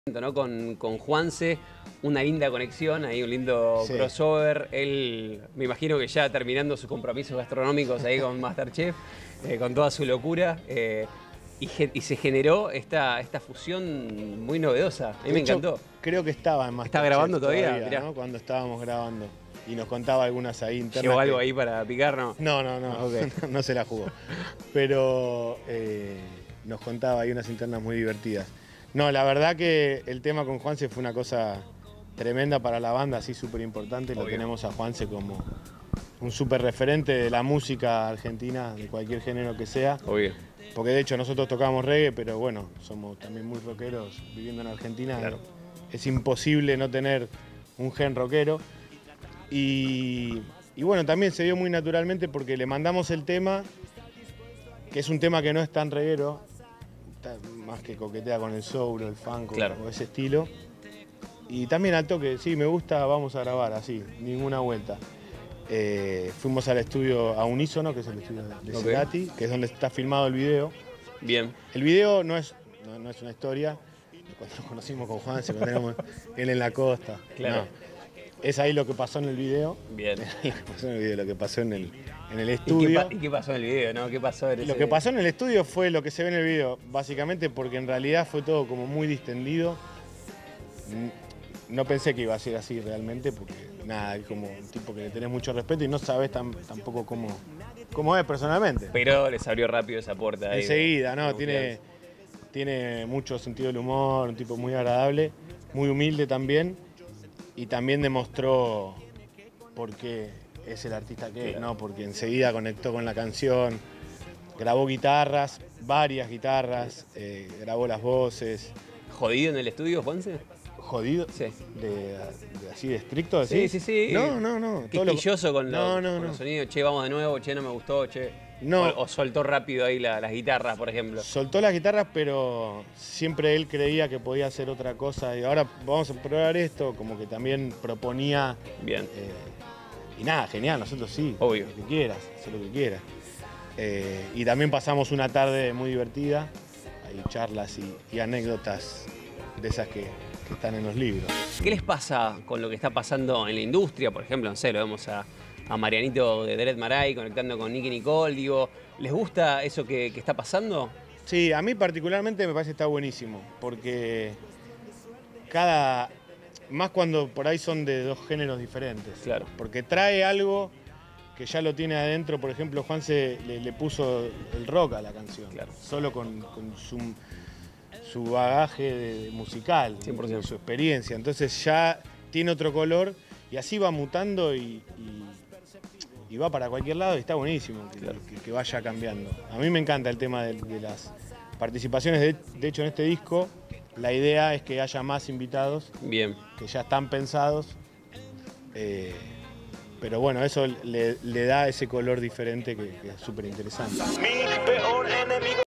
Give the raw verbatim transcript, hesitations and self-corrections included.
¿no? Con, con Juanse, una linda conexión, ahí un lindo Sí. crossover. Él, me imagino que ya terminando sus compromisos gastronómicos ahí con MasterChef, eh, con toda su locura, eh, y, y se generó esta, esta fusión muy novedosa. A mí De me hecho, encantó. Creo que estaba en ¿Está MasterChef grabando todavía? todavía, Mirá. ¿no? Cuando estábamos grabando. Y nos contaba algunas ahí internas. ¿Llevó algo que... ahí para picar? No, No, no, no, Ah, okay. no, no se la jugó. Pero eh, nos contaba ahí unas internas muy divertidas. No, la verdad que el tema con Juanse fue una cosa tremenda para la banda, así súper importante. Lo tenemos a Juanse como un súper referente de la música argentina, de cualquier género que sea. Obvio. Porque de hecho nosotros tocamos reggae, pero bueno, somos también muy rockeros viviendo en Argentina. Claro. Es imposible no tener un gen rockero. Y, y bueno, también se dio muy naturalmente porque le mandamos el tema, que es un tema que no es tan reguero, más que coquetea con el soul, el funk, claro, o ese estilo. Y también al toque, sí, me gusta, vamos a grabar, así, ninguna vuelta. Eh, fuimos al estudio a Unísono, que es el estudio de Okay. Cerati, que es donde está filmado el video. Bien. El video no es, no, no es una historia, cuando nos conocimos con Juan, se encontramos él en la costa. Claro. No. Es ahí lo que pasó en el video. Bien. Lo que pasó en el video, lo que pasó en el, en el estudio. ¿Y qué, pa ¿Y qué pasó en el video, no? ¿Qué pasó en ese... Lo que pasó en el estudio fue lo que se ve en el video, básicamente porque en realidad fue todo como muy distendido. No pensé que iba a ser así realmente, porque nada, es como un tipo que le tenés mucho respeto y no sabes tan, tampoco cómo, cómo es personalmente. Pero les abrió rápido esa puerta ahí. Enseguida, ¿no? Tiene, tiene mucho sentido del humor, un tipo muy agradable, muy humilde también, y también demostró por qué es el artista que es, ¿no? Porque enseguida conectó con la canción, grabó guitarras, varias guitarras, eh, grabó las voces. ¿Jodido en el estudio, Juanse? ¿Jodido? Sí. De, de, ¿Así de estricto? Sí, sí, sí. No, no, no. Quisquilloso lo... con, no, lo, no, con no. los sonidos. Che, vamos de nuevo, che, no me gustó, che. No. O, o soltó rápido ahí la, las guitarras, por ejemplo. Soltó las guitarras, pero siempre él creía que podía hacer otra cosa. Y ahora vamos a probar esto, como que también proponía. Bien. Eh, y nada, genial, nosotros sí. Obvio. Lo que quieras, haz lo que quieras. Eh, y también pasamos una tarde muy divertida. Hay charlas y, y anécdotas de esas que, que están en los libros. ¿Qué les pasa con lo que está pasando en la industria? Por ejemplo, no sé, lo vemos a, a Marianito de Dread Marai conectando con Nicki Nicole. Digo, ¿les gusta eso que, que está pasando? Sí, a mí particularmente me parece que está buenísimo, porque cada... Más cuando por ahí son de dos géneros diferentes. Claro. Porque trae algo que ya lo tiene adentro. Por ejemplo, Juan se le, le puso el rock a la canción. Claro. Solo con, con su, su bagaje de, musical, cien por ciento. Su experiencia. Entonces ya tiene otro color y así va mutando y, y, y va para cualquier lado y está buenísimo que, claro. que, que vaya cambiando. A mí me encanta el tema de, de las participaciones. De, de hecho, en este disco la idea es que haya más invitados. Bien. Que ya están pensados. Eh, pero bueno, eso le, le da ese color diferente que, que es súper interesante. Mi peor enemigo.